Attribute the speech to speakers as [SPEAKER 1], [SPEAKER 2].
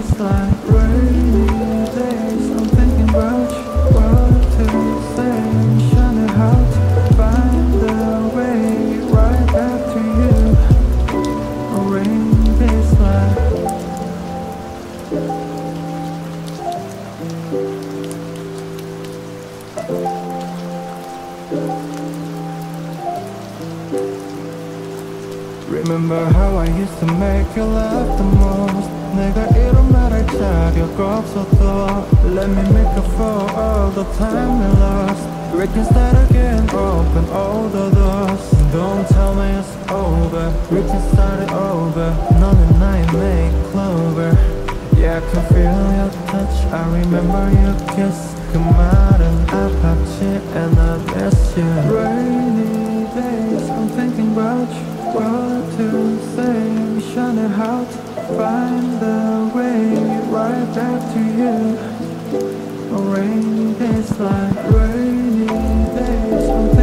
[SPEAKER 1] It's like rainy days. I'm thinking about you, what to say. Shining out, find the way right back to you. A rainy days like. Remember how I used to make you laugh the most. 내가 이런 말할 자격 없어도 Let me make up for all the time we lost. We can start again, open all the doors. Don't tell me it's over, we can start it over. 너는 나의 make clover. Yeah, I can feel your touch, I remember your kiss. 그 말은 아팠지 and I miss you. Rainy days, I'm thinking about you, what to say. Shining out, find the way right back to you. Rainy days like rainy days.